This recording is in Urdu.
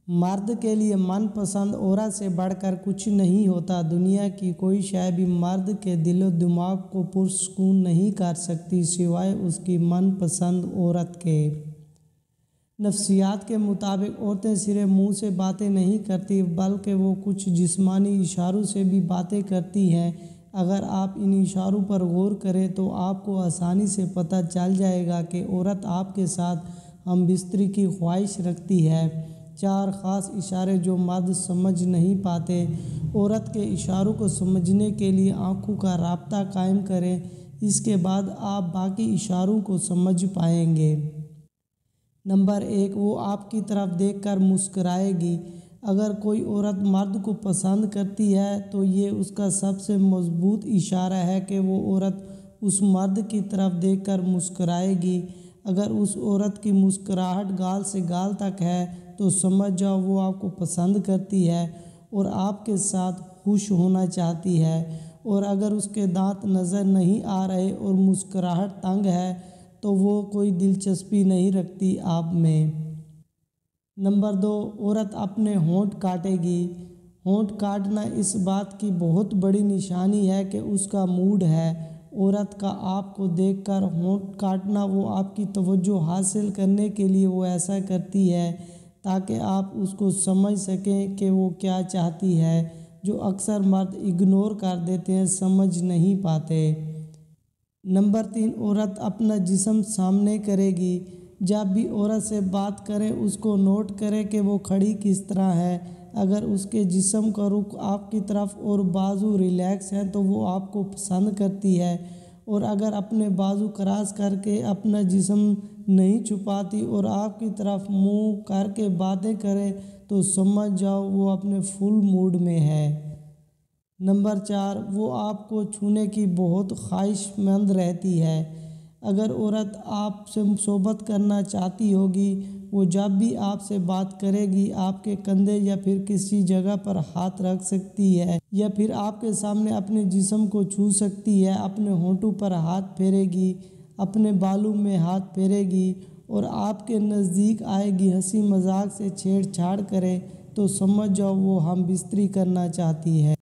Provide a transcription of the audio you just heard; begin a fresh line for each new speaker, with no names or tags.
مرد کے لیے من پسند عورت سے بڑھ کر کچھ نہیں ہوتا۔ دنیا کی کوئی شے بھی مرد کے دل و دماغ کو پرسکون نہیں کر سکتی سوائے اس کی من پسند عورت کے۔ نفسیات کے مطابق عورتیں صرف منہ سے باتیں نہیں کرتی بلکہ وہ کچھ جسمانی اشاروں سے بھی باتیں کرتی ہیں۔ اگر آپ ان اشاروں پر غور کریں تو آپ کو آسانی سے پتہ چل جائے گا کہ عورت آپ کے ساتھ ہم بستری کی خواہش رکھتی ہے۔ 4 خاص اشارے جو مرد سمجھ نہیں پاتے۔ عورت کے اشاروں کو سمجھنے کے لیے آنکھوں کا رابطہ قائم کریں، اس کے بعد آپ باقی اشاروں کو سمجھ پائیں گے۔ نمبر 1، وہ آپ کی طرف دیکھ کر مسکرائے گی۔ اگر کوئی عورت مرد کو پسند کرتی ہے تو یہ اس کا سب سے مضبوط اشارہ ہے کہ وہ عورت اس مرد کی طرف دیکھ کر مسکرائے گی۔ اگر اس عورت کی مسکراہٹ گال سے گال تک ہے تو سمجھ جاؤ وہ آپ کو پسند کرتی ہے اور آپ کے ساتھ خوش ہونا چاہتی ہے، اور اگر اس کے دانت نظر نہیں آ رہے اور مسکراہٹ تنگ ہے تو وہ کوئی دلچسپی نہیں رکھتی آپ میں۔ نمبر 2، عورت اپنے ہونٹ کاٹے گی۔ ہونٹ کاٹنا اس بات کی بہت بڑی نشانی ہے کہ اس کا موڈ ہے۔ عورت کا آپ کو دیکھ کر ہونٹ کاٹنا وہ آپ کی توجہ حاصل کرنے کے لیے وہ ایسا کرتی ہے تاکہ آپ اس کو سمجھ سکیں کہ وہ کیا چاہتی ہے، جو اکثر مرد اگنور کر دیتے ہیں، سمجھ نہیں پاتے۔ نمبر 3، عورت اپنا جسم سامنے کرے گی۔ جب بھی عورت سے بات کریں اس کو نوٹ کریں کہ وہ کھڑی کس طرح ہے۔ اگر اس کے جسم کا رخ آپ کی طرف اور بازو ریلیکس ہیں تو وہ آپ کو پسند کرتی ہے، اور اگر اپنے بازو کراس کر کے اپنا جسم نہیں چھپاتی اور آپ کی طرف منہ کر کے باتیں کرے تو سمجھ جاؤ وہ اپنے فل موڈ میں ہے۔ نمبر 4، وہ آپ کو چھونے کی بہت خواہش مند رہتی ہے۔ اگر عورت آپ سے صحبت کرنا چاہتی ہوگی، وہ جب بھی آپ سے بات کرے گی آپ کے کندھے یا پھر کسی جگہ پر ہاتھ رکھ سکتی ہے یا پھر آپ کے سامنے اپنے جسم کو چھو سکتی ہے، اپنے ہونٹوں پر ہاتھ پھیرے گی، اپنے بالوں میں ہاتھ پھیرے گی اور آپ کے نزدیک آئے گی، ہنسی مذاق سے چھیڑ چھاڑ کرے تو سمجھ جاؤ وہ ہم بستری کرنا چاہتی ہے۔